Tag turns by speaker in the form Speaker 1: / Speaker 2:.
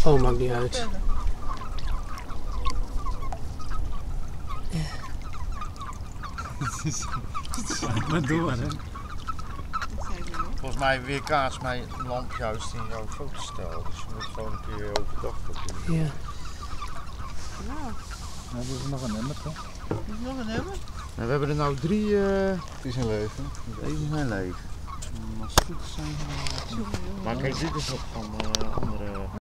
Speaker 1: Oh, maakt niet uit.
Speaker 2: Maar door, hè?
Speaker 3: Volgens mij weer kaas mijn lamp juist in jouw fotostel. Dus je moet gewoon een keer overdag dat doen.
Speaker 1: Ja.
Speaker 4: Nou,
Speaker 2: Nou, dit is nog een emmer, toch?
Speaker 4: is nog een nummer?
Speaker 3: En we hebben er nou 3.
Speaker 2: Die zijn leven.
Speaker 3: Deze zijn leeg.
Speaker 2: Als het goed is zijn
Speaker 3: Maar kijk, dit is nog van andere.